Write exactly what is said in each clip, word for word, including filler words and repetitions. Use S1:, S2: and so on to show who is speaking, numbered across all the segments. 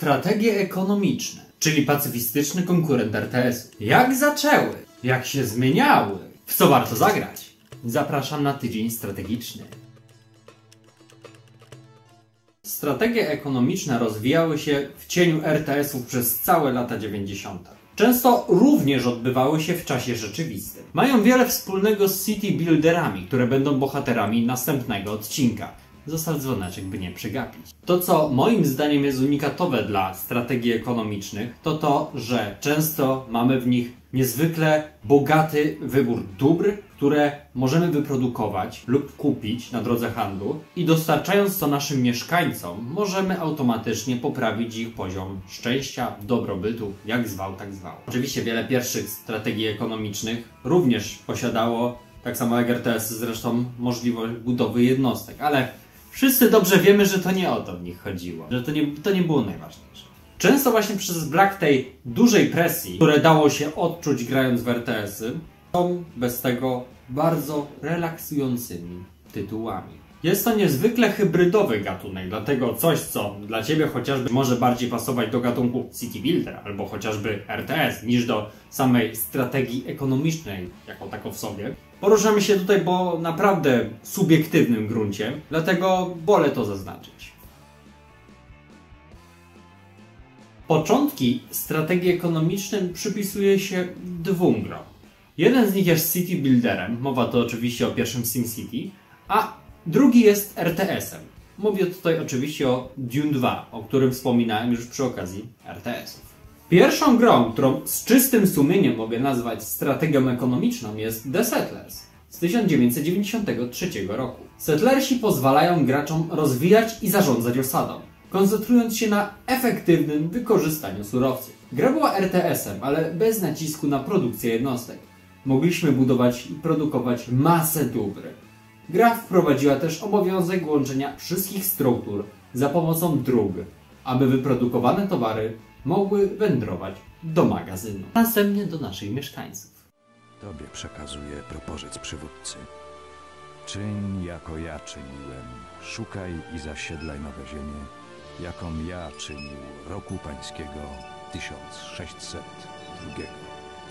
S1: Strategie ekonomiczne, czyli pacyfistyczny konkurent R T S-u. Jak zaczęły? Jak się zmieniały? W co warto zagrać? Zapraszam na tydzień strategiczny. Strategie ekonomiczne rozwijały się w cieniu R T S-ów przez całe lata dziewięćdziesiąte. Często również odbywały się w czasie rzeczywistym. Mają wiele wspólnego z city builderami, które będą bohaterami następnego odcinka. Zostaw dzwoneczek, by nie przegapić. To, co moim zdaniem jest unikatowe dla strategii ekonomicznych, to to, że często mamy w nich niezwykle bogaty wybór dóbr, które możemy wyprodukować lub kupić na drodze handlu i dostarczając to naszym mieszkańcom, możemy automatycznie poprawić ich poziom szczęścia, dobrobytu, jak zwał, tak zwał. Oczywiście wiele pierwszych strategii ekonomicznych również posiadało, tak samo jak R T S zresztą, możliwość budowy jednostek, ale wszyscy dobrze wiemy, że to nie o to w nich chodziło, że to nie, to nie było najważniejsze. Często właśnie przez brak tej dużej presji, które dało się odczuć grając w R T S-y, są bez tego bardzo relaksującymi tytułami. Jest to niezwykle hybrydowy gatunek, dlatego coś, co dla Ciebie chociażby może bardziej pasować do gatunku City Builder albo chociażby R T S niż do samej strategii ekonomicznej jako tako w sobie. Poruszamy się tutaj po naprawdę subiektywnym gruncie, dlatego wolę to zaznaczyć. Początki strategii ekonomicznej przypisuje się dwóm grom. Jeden z nich jest City Builderem, mowa to oczywiście o pierwszym SimCity, a drugi jest R T S-em. Mówię tutaj oczywiście o Dune dwa, o którym wspominałem już przy okazji R T S-ów. Pierwszą grą, którą z czystym sumieniem mogę nazwać strategią ekonomiczną, jest The Settlers z tysiąc dziewięćset dziewięćdziesiątego trzeciego roku. Settlersi pozwalają graczom rozwijać i zarządzać osadą, koncentrując się na efektywnym wykorzystaniu surowców. Gra była R T S-em, ale bez nacisku na produkcję jednostek. Mogliśmy budować i produkować masę dóbr. Gra wprowadziła też obowiązek łączenia wszystkich struktur za pomocą dróg, aby wyprodukowane towary mogły wędrować do magazynu, następnie do naszych mieszkańców.
S2: Tobie przekazuję propozyc przywódcy. Czyń, jako ja czyniłem. Szukaj i zasiedlaj nowe ziemie, jaką ja czynił roku pańskiego tysiąc sześćset drugiego.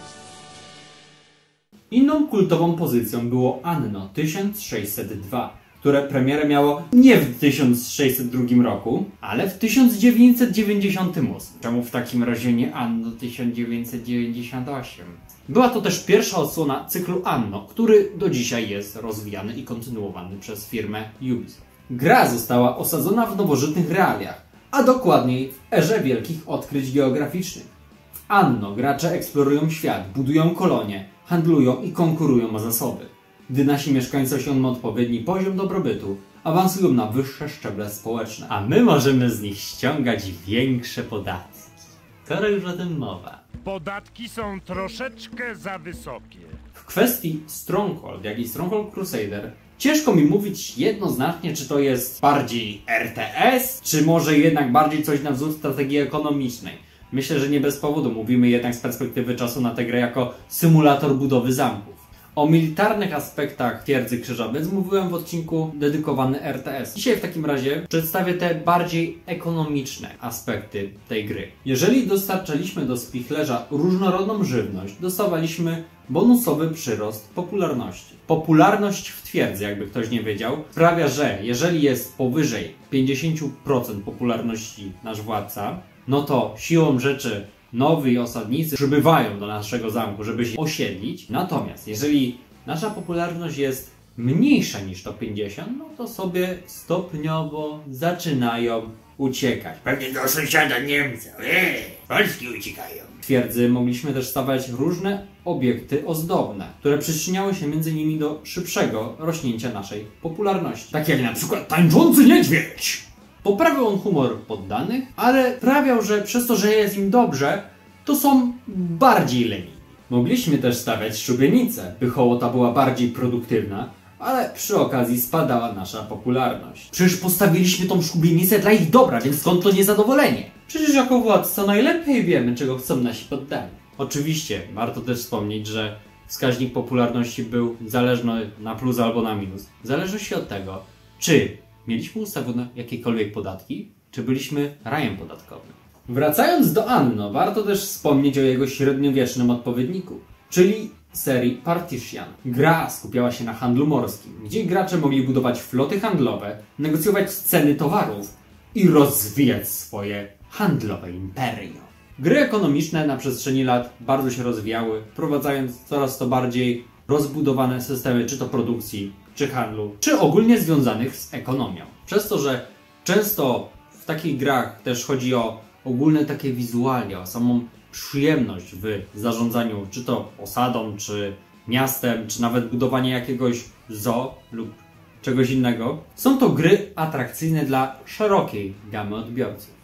S1: Inną kultową pozycją było Anno tysiąc sześćset dwa, które premierę miało nie w tysiąc sześćset drugim roku, ale w tysiąc dziewięćset dziewięćdziesiątym ósmym. Czemu w takim razie nie Anno tysiąc dziewięćset dziewięćdziesiąt osiem? Była to też pierwsza odsłona cyklu Anno, który do dzisiaj jest rozwijany i kontynuowany przez firmę Ubisoft. Gra została osadzona w nowożytnych realiach, a dokładniej w erze wielkich odkryć geograficznych. W Anno gracze eksplorują świat, budują kolonie, handlują i konkurują o zasoby. Gdy nasi mieszkańcy osiągną odpowiedni poziom dobrobytu, awansują na wyższe szczeble społeczne, a my możemy z nich ściągać większe podatki. Skoro już o tym mowa.
S3: Podatki są troszeczkę za wysokie.
S1: W kwestii Stronghold, jak i Stronghold Crusader, ciężko mi mówić jednoznacznie, czy to jest bardziej R T S, czy może jednak bardziej coś na wzór strategii ekonomicznej. Myślę, że nie bez powodu mówimy jednak z perspektywy czasu na tę grę jako symulator budowy zamków. O militarnych aspektach Twierdzy Krzyżowiec mówiłem w odcinku dedykowany R T S. Dzisiaj w takim razie przedstawię te bardziej ekonomiczne aspekty tej gry. Jeżeli dostarczaliśmy do spichlerza różnorodną żywność, dostawaliśmy bonusowy przyrost popularności. Popularność w twierdzy, jakby ktoś nie wiedział, sprawia, że jeżeli jest powyżej pięćdziesiąt procent popularności nasz władca, no to siłą rzeczy nowi osadnicy przybywają do naszego zamku, żeby się osiedlić. Natomiast jeżeli nasza popularność jest mniejsza niż to pięćdziesiąt, no to sobie stopniowo zaczynają uciekać. Pewnie do sąsiada Niemca. Eee, Polski uciekają. W twierdzy mogliśmy też stawiać różne obiekty ozdobne, które przyczyniały się między innymi do szybszego rośnięcia naszej popularności. Tak jak na przykład tańczący niedźwiedź. Poprawiał on humor poddanych, ale sprawiał, że przez to, że jest im dobrze, to są bardziej leniwi. Mogliśmy też stawiać szubienicę, by hołota była bardziej produktywna, ale przy okazji spadała nasza popularność. Przecież postawiliśmy tą szubienicę dla ich dobra, więc skąd to niezadowolenie? Przecież jako władca najlepiej wiemy, czego chcą nasi poddani. Oczywiście, warto też wspomnieć, że wskaźnik popularności był zależny na plus albo na minus. W zależności od tego, czy mieliśmy ustawione jakiekolwiek podatki, czy byliśmy rajem podatkowym. Wracając do Anno, warto też wspomnieć o jego średniowiecznym odpowiedniku, czyli serii Partition. Gra skupiała się na handlu morskim, gdzie gracze mogli budować floty handlowe, negocjować ceny towarów i rozwijać swoje handlowe imperium. Gry ekonomiczne na przestrzeni lat bardzo się rozwijały, wprowadzając coraz to bardziej rozbudowane systemy czy to produkcji, czy handlu, czy ogólnie związanych z ekonomią. Przez to, że często w takich grach też chodzi o ogólne takie wizualia, o samą przyjemność w zarządzaniu czy to osadą, czy miastem, czy nawet budowanie jakiegoś zoo lub czegoś innego, są to gry atrakcyjne dla szerokiej gamy odbiorców.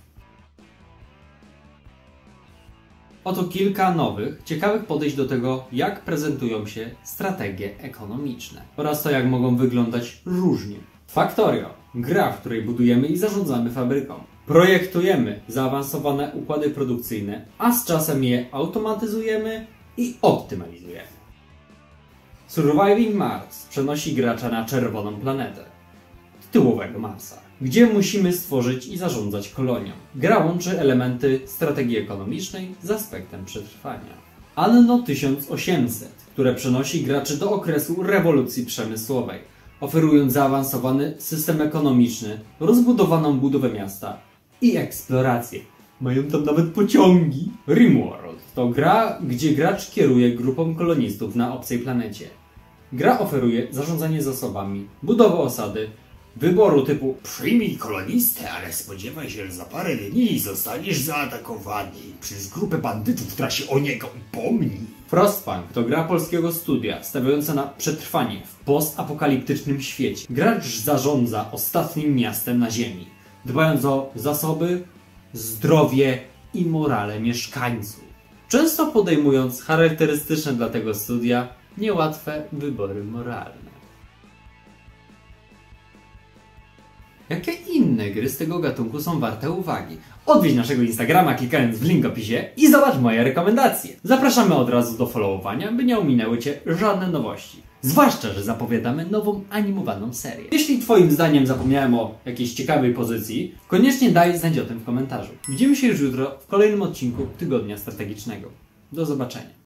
S1: Oto kilka nowych, ciekawych podejść do tego, jak prezentują się strategie ekonomiczne oraz to, jak mogą wyglądać różnie. Factorio. Gra, w której budujemy i zarządzamy fabryką. Projektujemy zaawansowane układy produkcyjne, a z czasem je automatyzujemy i optymalizujemy. Surviving Mars przenosi gracza na czerwoną planetę, tytułowego Marsa, gdzie musimy stworzyć i zarządzać kolonią. Gra łączy elementy strategii ekonomicznej z aspektem przetrwania. Anno tysiąc osiemset, które przenosi graczy do okresu rewolucji przemysłowej, oferując zaawansowany system ekonomiczny, rozbudowaną budowę miasta i eksplorację. Mają tam nawet pociągi. Rimworld to gra, gdzie gracz kieruje grupą kolonistów na obcej planecie. Gra oferuje zarządzanie zasobami, budowę osady, wyboru typu
S4: przyjmij kolonistę, ale spodziewaj się, że za parę dni zostaniesz zaatakowany przez grupę bandytów, która się o niego upomni.
S1: Frostpunk to gra polskiego studia stawiająca na przetrwanie w postapokaliptycznym świecie. Gracz zarządza ostatnim miastem na ziemi, dbając o zasoby, zdrowie i morale mieszkańców. Często podejmując charakterystyczne dla tego studia niełatwe wybory moralne. Jakie inne gry z tego gatunku są warte uwagi? Odwiedź naszego Instagrama klikając w link w opisie i zobacz moje rekomendacje. Zapraszamy od razu do followowania, by nie ominęły Cię żadne nowości. Zwłaszcza, że zapowiadamy nową animowaną serię. Jeśli Twoim zdaniem zapomniałem o jakiejś ciekawej pozycji, koniecznie daj znać o tym w komentarzu. Widzimy się już jutro w kolejnym odcinku Tygodnia Strategicznego. Do zobaczenia.